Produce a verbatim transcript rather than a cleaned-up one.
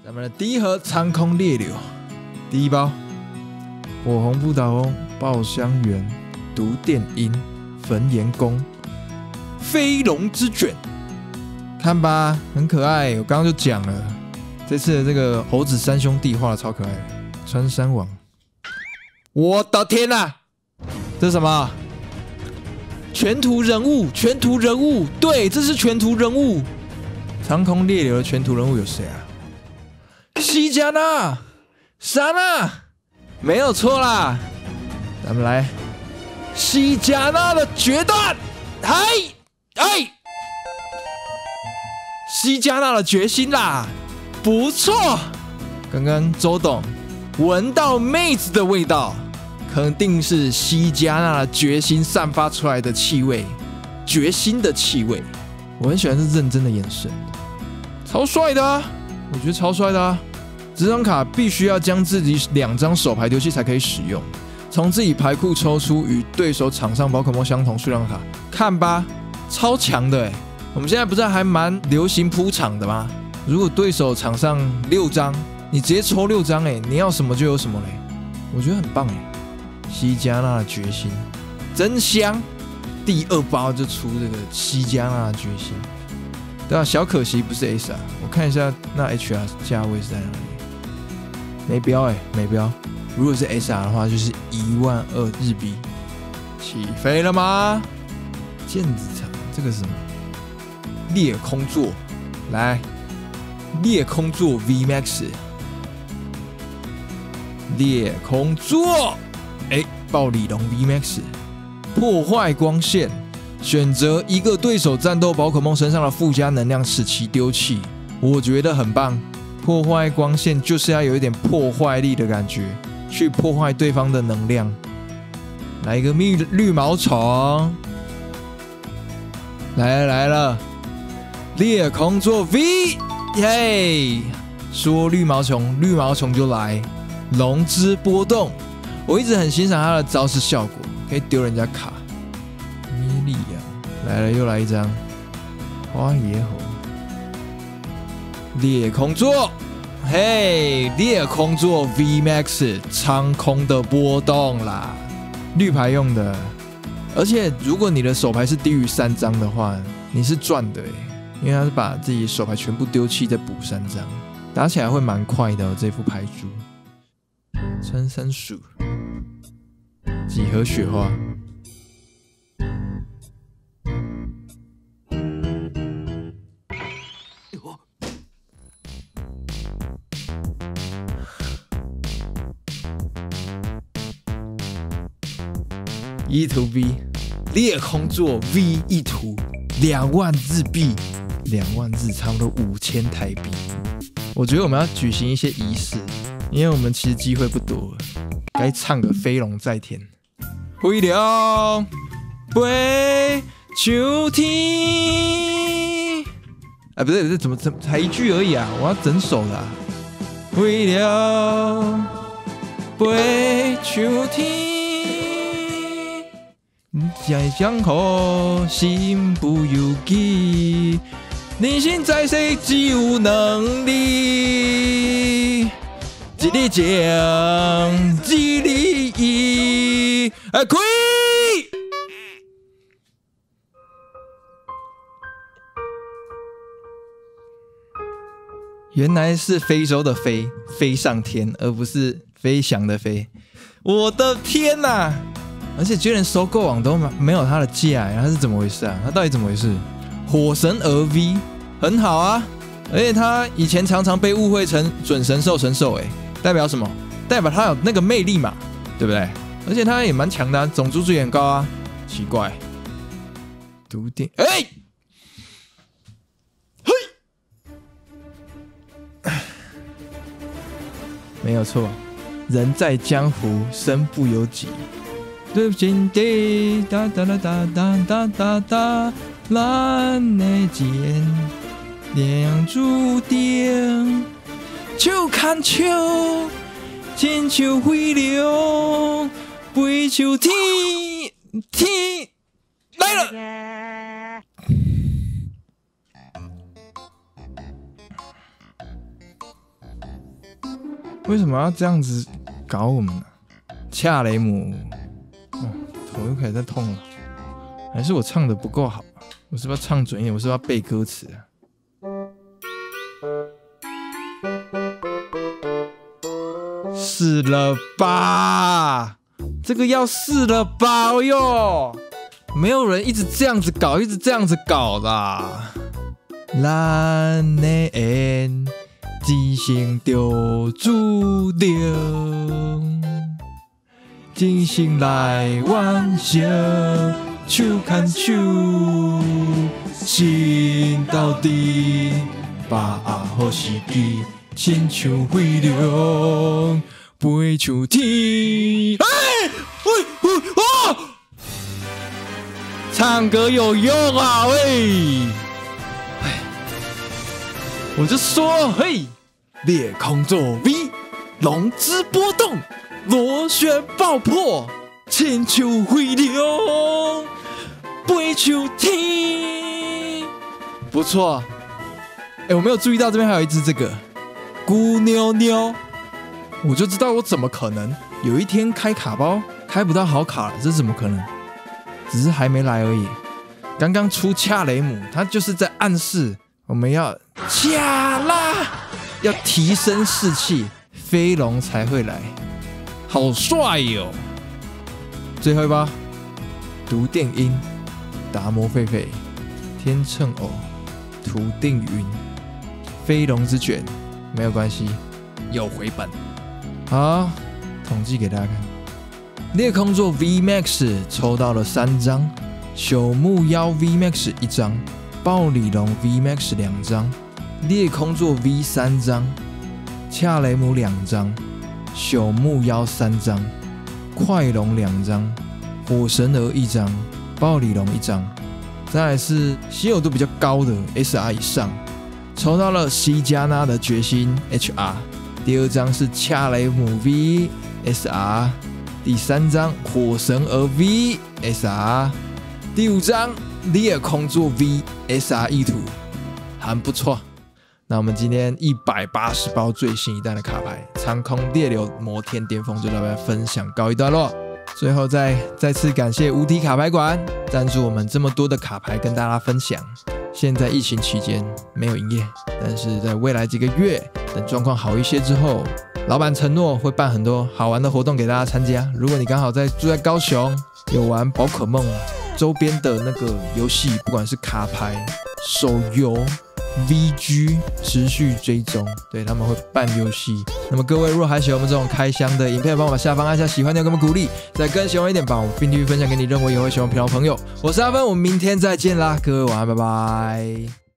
咱们的第一盒长空烈流，第一包火红不倒翁、爆香园、毒电鹰、焚炎弓、飞龙之卷，看吧，很可爱。我刚刚就讲了，这次的这个猴子三兄弟画的超可爱的，穿山王。我的天哪、啊，这是什么？全图人物，全图人物，对，这是全图人物。长空烈流的全图人物有谁啊？西加纳、莎娜，没有错啦。咱们来西加纳的决断，嗨哎，西加纳的决心啦，不错。刚刚周董闻到妹子的味道，肯定是西加纳的决心散发出来的气味，决心的气味。我很喜欢这认真的眼神，超帅的啊！我觉得超帅的啊！这张卡必须要将自己两张手牌丢弃才可以使用，从自己牌库抽出与对手场上宝可梦相同数量的卡，看吧，超强的哎！我们现在不是还蛮流行铺场的吗？如果对手场上六张，你直接抽六张哎，你要什么就有什么嘞，我觉得很棒哎！西加纳的决心真香，第二包就出这个西加纳的决心，对啊，小可惜不是 S R， 我看一下那 H R 价位是在哪里。没标哎、欸，没标。如果是 S R 的话，就是一万二日币。起飞了吗？剑子场，这个是什么？裂空座，来，裂空座 V Max， 裂空座，哎、欸，暴力龙 V Max， 破坏光线，选择一个对手战斗宝可梦身上的附加能量，使其丢弃。我觉得很棒。破坏光线就是要有一点破坏力的感觉，去破坏对方的能量。来一个绿绿毛虫，来了来了，裂空座 V， 耶！说绿毛虫，绿毛虫就来。龙之波动，我一直很欣赏它的招式效果，可以丢人家卡。米利亚来了，又来一张花野猴。裂空座，嘿，裂空座 V Max 长空的波动啦，绿牌用的，而且如果你的手牌是低于三张的话，你是赚的哎，因为他是把自己手牌全部丢弃再补三张，打起来会蛮快的、哦、这副牌珠。穿山鼠，几何雪花。一图 V 裂空座 V 一图两万日币，两万日差不多五千台币。我觉得我们要举行一些仪式，因为我们其实机会不多，该唱个飞龙在天。飞龙飞秋天，啊，不对不对，怎么怎么才一句而已啊？我要整首的、啊。飞龙飞秋天。在江河心不由己，人生在世只有能力，一日情，一日意，啊开！原来是非洲的飞，飞上天，而不是飞翔的飞。我的天哪、啊！而且居然收购网都没有它的价，它是怎么回事啊？它到底怎么回事？火神儿 V 很好啊，而且它以前常常被误会成准神兽神兽，哎，代表什么？代表它有那个魅力嘛，对不对？而且它也蛮强的、啊，总注数也很高啊。奇怪，毒电，哎、欸，嘿，没有错，人在江湖，身不由己。对情地哒哒哒哒哒哒哒哒，咱的剑两注定，手牵手，亲像飞流，飞像天天来了。 为什么要这样子搞我们呢？恰雷姆，哦，头又开始在痛了，还是我唱的不够好？我是不是要唱准一点？我是不是要背歌词啊？是了吧？这个要试了吧？哦哟，没有人一直这样子搞，一直这样子搞啦。咱的缘一生就注定，真心来完成，手牵手，心到底，把握好时机，亲像飞龙。飞出天，哎，喂喂哦！唱歌有用啊，喂！哎，我就说，嘿，裂空作 V， 龙之波动，螺旋爆破，亲像飞龙，飞出天，不错。哎，我没有注意到这边还有一只这个姑妞妞。我就知道我怎么可能有一天开卡包开不到好卡了，这怎么可能？只是还没来而已。刚刚出恰雷姆，他就是在暗示我们要恰啦，要提升士气，飞龙才会来，好帅哟、哦！最后一包，毒电音，达摩狒狒，天秤偶，图定云，飞龙之卷，没有关系，有回本。好，统计给大家看。裂空座 V Max 抽到了三张，朽木妖 V Max 一张，暴鲤龙 V Max 两张，裂空座 V 三张，恰雷姆两张，朽木妖三张，快龙两张，火神儿一张，暴鲤龙一张。再来是稀有度比较高的 S R 以上，抽到了西加纳的决心 H R。第二张是恰雷姆 V S R， 第三张火神儿 V S R， 第五张裂空座 V S R 意图，很不错。那我们今天一百八十包最新一代的卡牌长空猎流摩天巅峰就到这边分享告一段落。最后再再次感谢无敌卡牌馆赞助我们这么多的卡牌跟大家分享。现在疫情期间没有营业，但是在未来几个月等状况好一些之后，老板承诺会办很多好玩的活动给大家参加。如果你刚好在住在高雄，有玩宝可梦周边的那个游戏，不管是卡牌、手游、V G， 持续追踪，对，他们会办游戏。那么各位如果还喜欢我们这种开箱的影片，帮我把下方按下喜欢钮，给我们鼓励，再更喜欢一点，把我们并继续分享给你认为也会喜欢频道的朋友。我是阿芬，我们明天再见啦，各位晚安，拜拜。